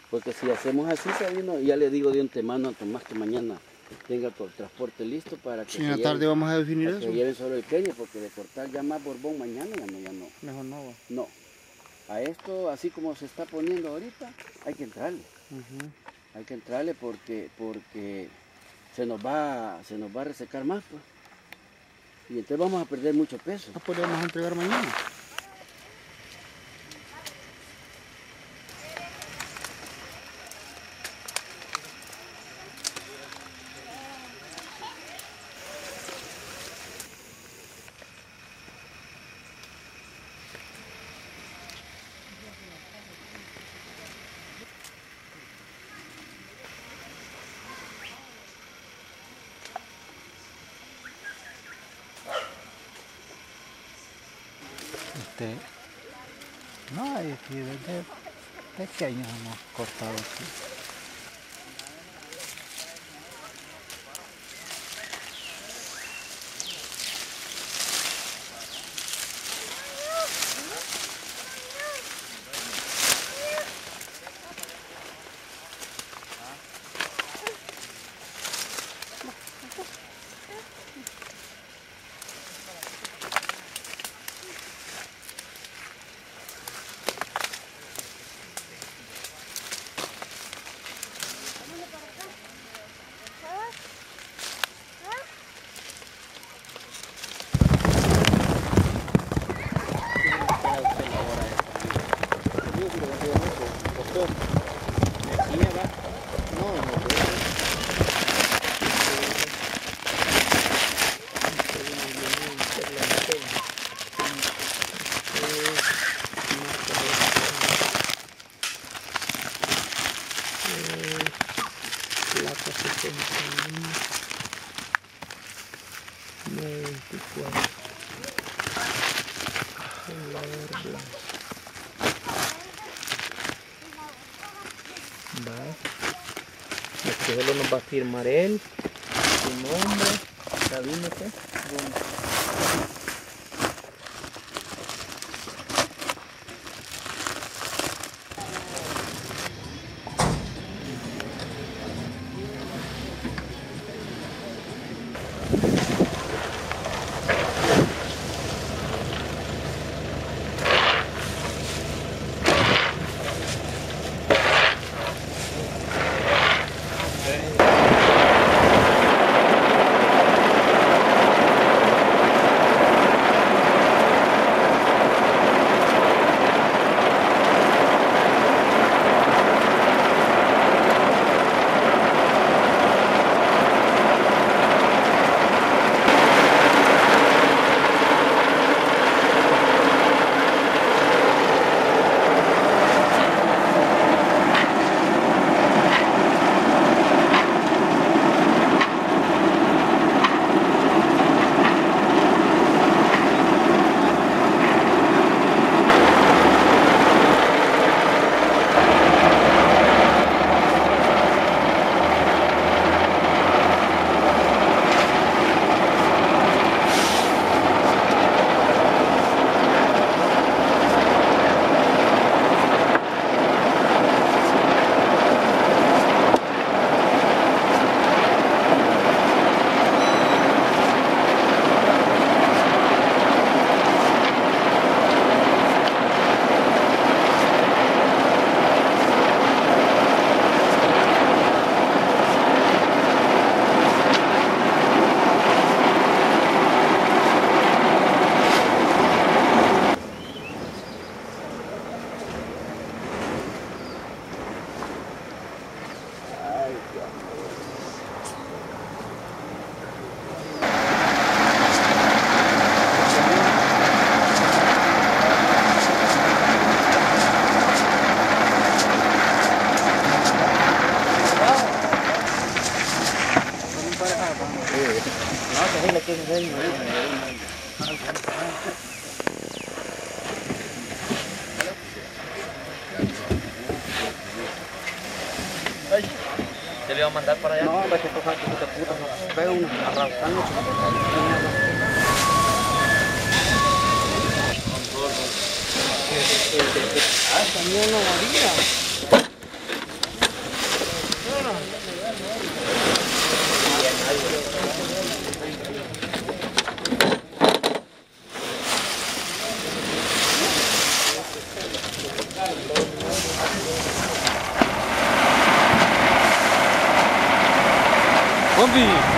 Porque si hacemos así, Sabino, ya le digo de antemano a Tomás que mañana tenga todo el transporte listo para que, en la tarde vamos a definir eso. Que lleven solo el peña, porque de cortar ya más borbón mañana ya no. Mejor no va. No. A esto, así como se está poniendo ahorita, hay que entrarle. Hay que entrarle porque se nos va a resecar más, pues. Y entonces vamos a perder mucho peso. ¿No podemos entregar mañana? No, hay aquí desde pequeños hemos cortado aquí. Aquí solo nos va a firmar él, su nombre, Sabino, ¿qué? ¿Te le iba a mandar para allá? No, hombre, que coja que puta, no pega una arrastrando. También no varía. zombie.